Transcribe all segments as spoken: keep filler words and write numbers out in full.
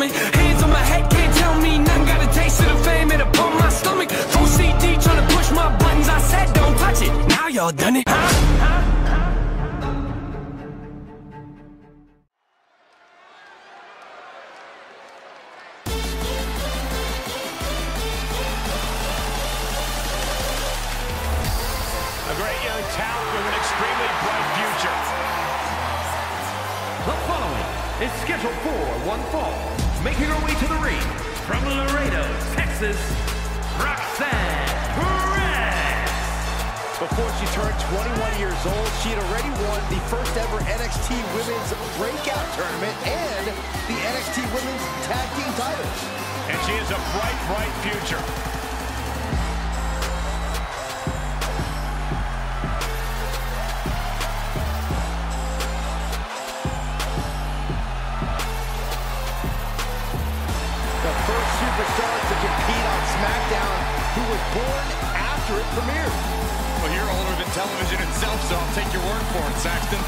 coming. Hands on my head, can't tell me nothing. Got a taste of the fame and upon my stomach. Full C D trying to push my buttons. I said don't touch it. Now y'all done it. Huh? Huh? A great young talent with an extremely bright future. The following is scheduled for one fall. Making her way to the ring from Laredo, Texas, Roxanne Perez. Before she turned twenty-one years old, she had already won the first ever N X T Women's Breakout Tournament and the N X T Women's Tag Team titles. And she has a bright, bright future. Superstar to compete on SmackDown, who was born after it premiered. Well, you're older than television itself, so I'll take your word for it, Saxton.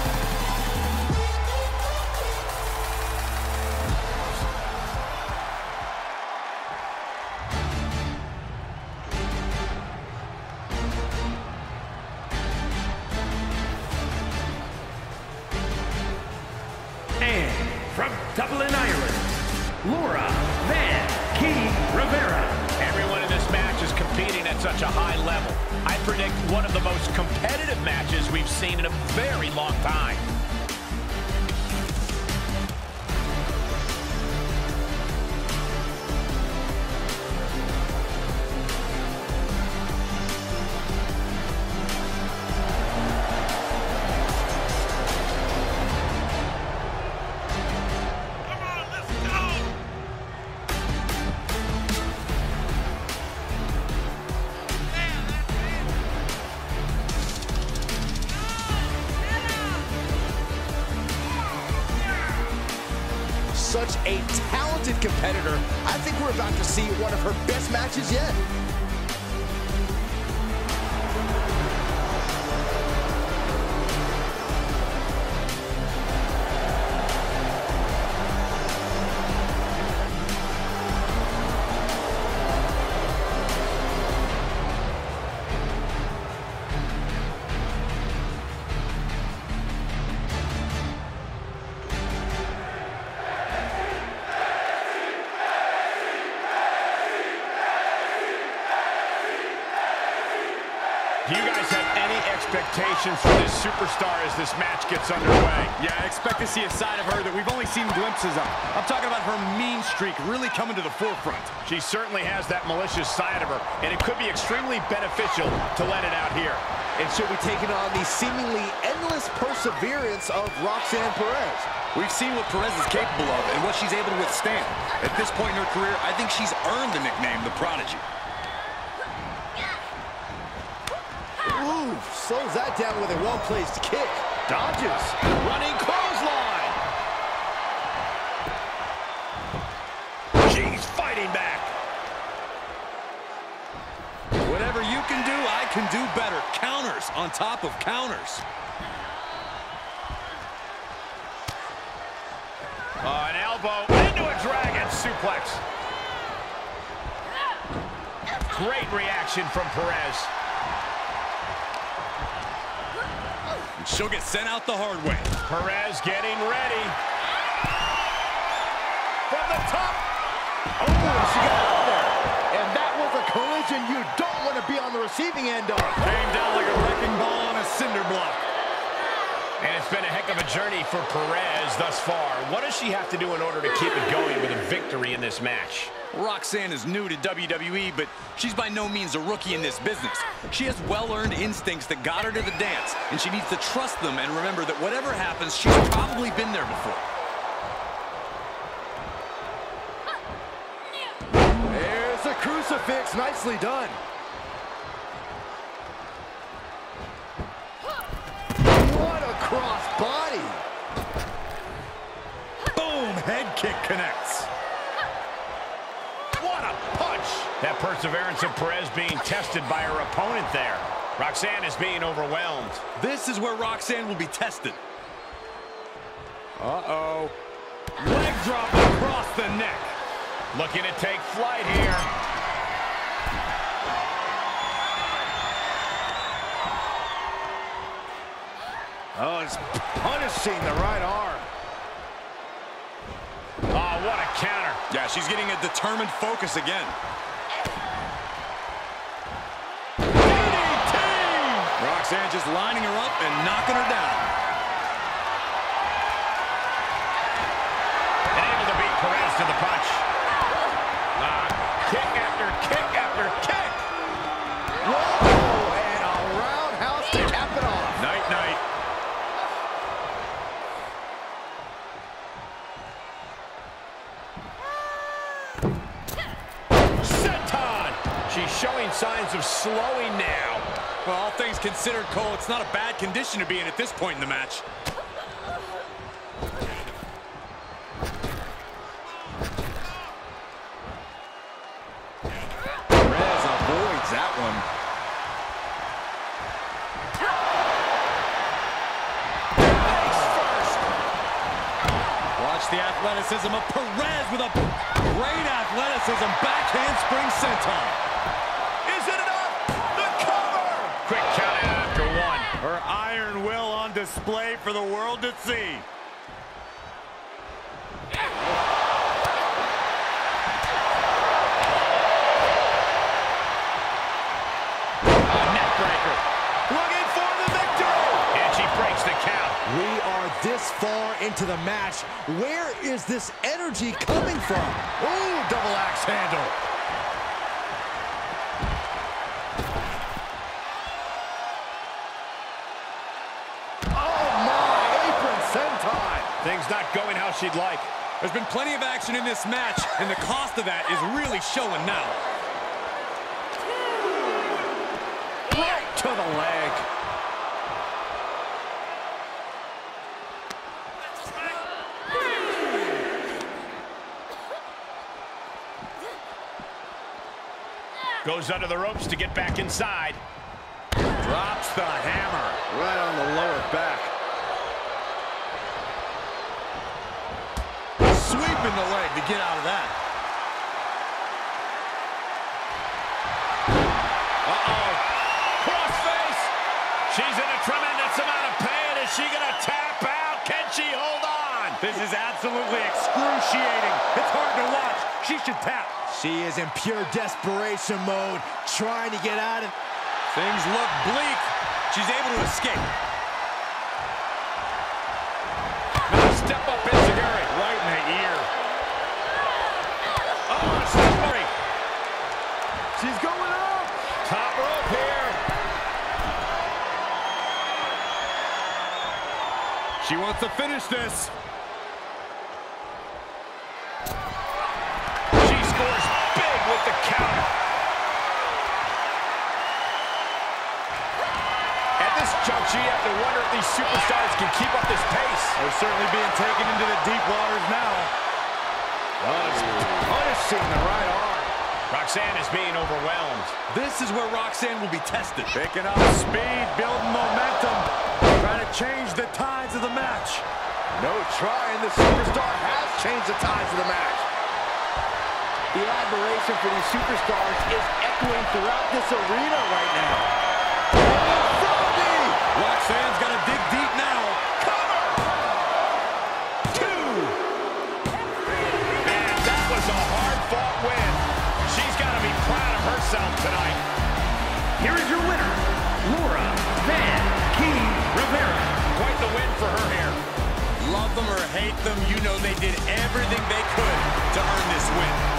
And from Dublin, Ireland, Laura Van Key Rivera. Everyone in this match is competing at such a high level. I predict one of the most competitive matches we've seen in a very long time. Such a talented competitor. I think we're about to see one of her best matches yet. Do you guys have any expectations for this superstar as this match gets underway? Yeah, I expect to see a side of her that we've only seen glimpses of. I'm talking about her mean streak really coming to the forefront. She certainly has that malicious side of her, and it could be extremely beneficial to let it out here. And she'll be taking on the seemingly endless perseverance of Roxanne Perez. We've seen what Perez is capable of and what she's able to withstand. At this point in her career, I think she's earned the nickname the Prodigy. Ooh, slows that down with a well-placed kick. Dodges. Running clothesline. She's fighting back. Whatever you can do, I can do better. Counters on top of counters. Uh, an elbow into a dragon suplex. Great reaction from Perez. She'll get sent out the hard way. Perez getting ready. From the top. Oh, she got out there. And that was a collision you don't want to be on the receiving end of. Came down like a wrecking ball on a cinder block. And it's been a heck of a journey for Perez thus far. What does she have to do in order to keep it going with a victory in this match? Roxanne is new to W W E, but she's by no means a rookie in this business. She has well-earned instincts that got her to the dance, and she needs to trust them and remember that whatever happens, she's probably been there before. There's a crucifix. Nicely done. What a cross body. Boom! Head kick connects. What a punch! That perseverance of Perez being tested by her opponent there. Roxanne is being overwhelmed. This is where Roxanne will be tested. Uh-oh. Leg drop across the neck. Looking to take flight here. Oh, it's punishing the right arm. Oh, what a counter. Yeah, she's getting a determined focus again. D D T! Roxanne just lining her up and knocking her down. And able to beat Perez to the punch. Uh, kick after kick after kick. Whoa! And a roundhouse to cap it off. Night, night. She's showing signs of slowing now. Well, all things considered, Cole, it's not a bad condition to be in at this point in the match. Perez avoids that one. Watch the athleticism of Perez with a great athleticism. Backhand spring senton. Quick count out after one. Her iron will on display for the world to see. A neck breaker. Looking for the victory. And she breaks the count. We are this far into the match. Where is this energy coming from? Ooh, double axe handle. Things not going how she'd like. There's been plenty of action in this match, and the cost of that is really showing now. Right to the leg. Goes under the ropes to get back inside. Drops the hammer. Right on the lower back. Sweeping the leg to get out of that. Uh-oh. Crossface. She's in a tremendous amount of pain. Is she going to tap out? Can she hold on? This is absolutely excruciating. It's hard to watch. She should tap. She is in pure desperation mode, trying to get out of... Things look bleak. She's able to escape. Now step up Enziguri. Right in the ear. Oh, sorry. She's going up! Top rope here. She wants to finish this. She scores big with the counter. At this juncture, you have to wonder if these superstars can keep up this pace. They're certainly being taken into the deep waters now. Punishing the right arm. Roxanne is being overwhelmed. This is where Roxanne will be tested. Picking up speed, building momentum. Trying to change the tides of the match. No trying. The superstar has changed the tides of the match. The admiration for these superstars is echoing throughout this arena right now. Roxanne's got to dig deep now. Cover! Two! Man, that was a hard-fought win. She's got to be proud of herself tonight. Here is your winner, Laura Van King Rivera. Quite the win for her here. Love them or hate them, you know they did everything they could to earn this win.